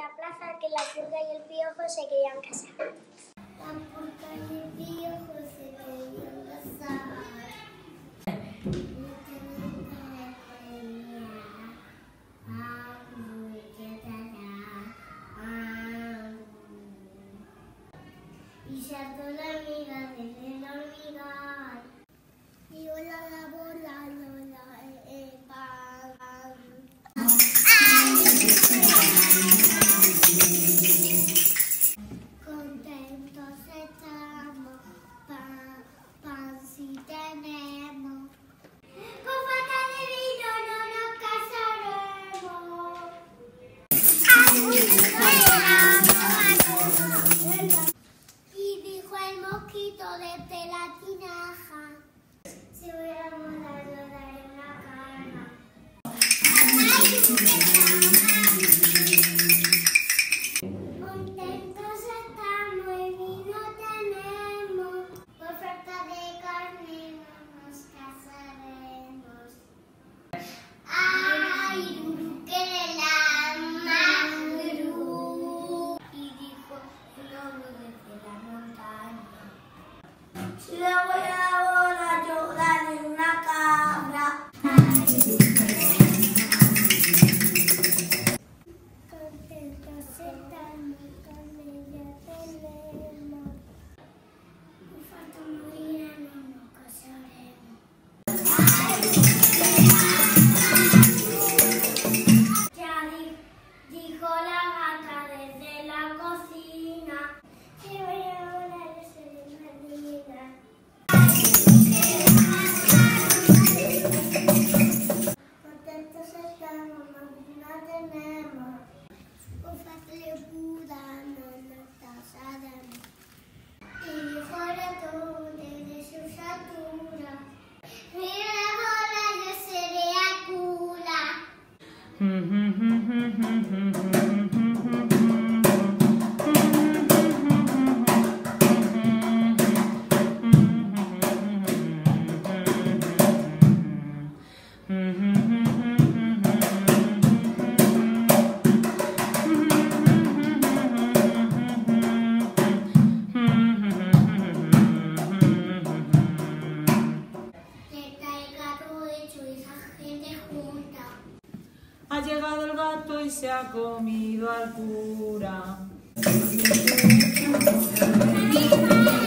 la plaza que la purga y el piojo se querían casar. La purga y el piojo se querían casar. Y saltó la amiga desde el hormigal. Y hola la bola, lola, pan. Contentos estamos, pan si tenemos. Por falta de vino no nos casaremos. Y dijo el mosquito desde la tinaja: si voy a volar, lo daré en la cara. Contentos estamos y vino tenemos. Por falta de carne no nos casaremos. Ay, que la madru. Y dijo el lobo desde la montaña: si le voy a volar, yo daré una cabra. Contentos estamos, con ella tenemos. Por falta de morir no nos casaremos. Ya dijo la gata desde la cocina: si voy a volar, yo seré Marina. Contentos estamos, no tenemos. Por falta de Buda no nos casaremos. Y dijo la torre desde su altura: mira ahora, yo seré Akula. Ha llegado el gato y se ha comido al cura.